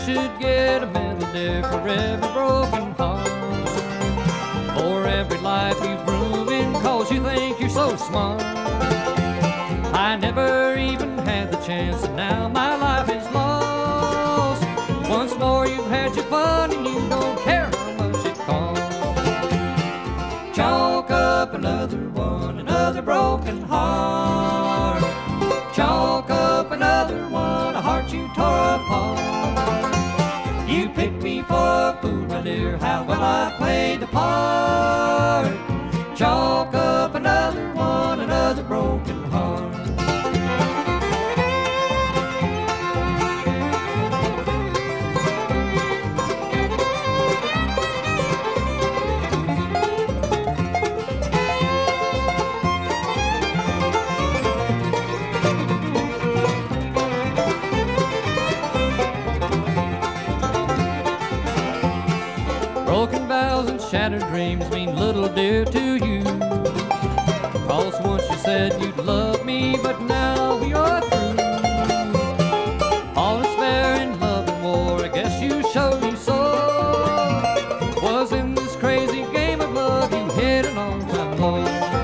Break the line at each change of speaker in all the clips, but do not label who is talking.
should get a medal, dear, for every broken heart. For every life you've ruined, cause you think you're so smart. I never even had the chance, and now my life is lost. Once more you've had your fun, and you don't care how much it costs. Chalk up another one, another broken heart. Chalk up another one, a heart you tore apart. You picked me for a fool, my dear, how well I played the part. Chalk up another one, another broken heart. Broken vows and shattered dreams mean little, dear, to you. Cause once you said you'd love me, but now you're through. All is fair in love and war, I guess you showed me so. Was in this crazy game of love you hit an all-time low.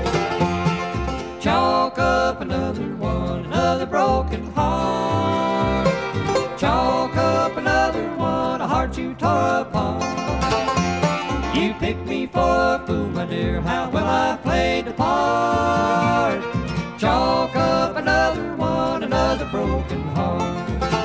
Chalk up another one, another broken heart. Chalk up another one, a heart you tore apart. You picked me for a fool, my dear, how well I played the part. Chalk up another one, another broken heart.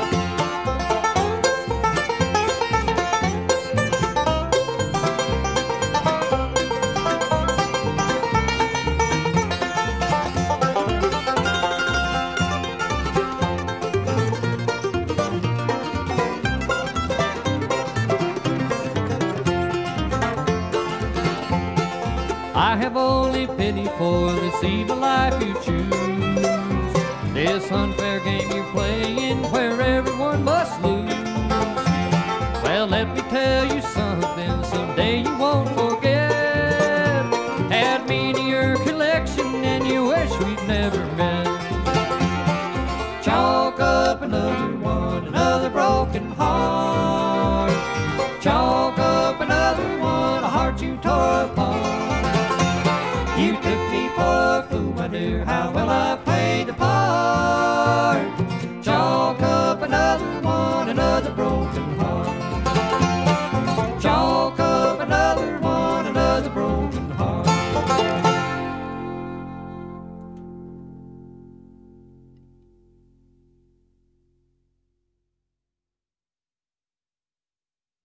I have only pity for this evil life you choose, this unfair game you're playing where everyone must lose.